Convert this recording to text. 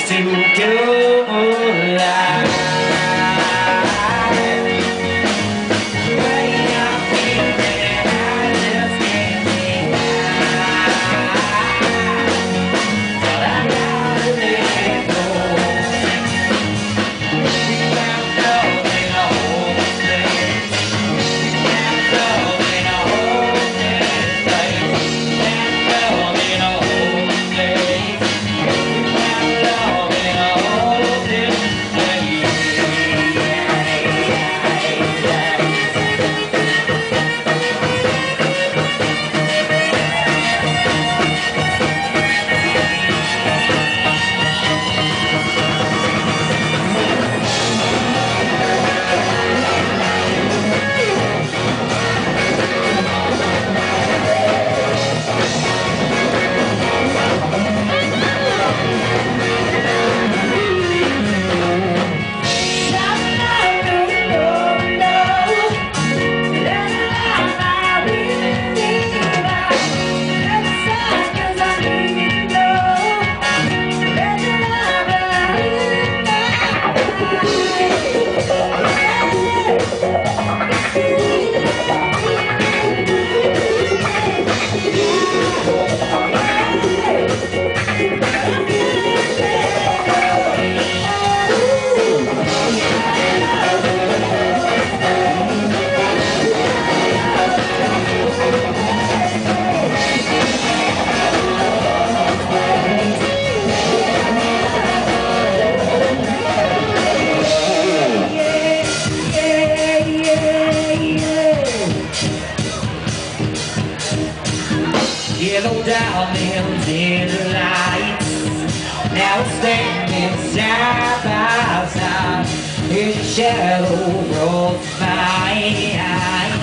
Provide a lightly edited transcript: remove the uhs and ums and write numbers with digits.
to go alive. Right now, feeling I just can't deny. But I gotta let it go. We found love in a hopeless place. We found love in a hopeless place. We found love in a hopeless place. We found love in a hopeless place. Yellow diamonds in the lights, now we're standing side by side. Here's your shadow across my eyes.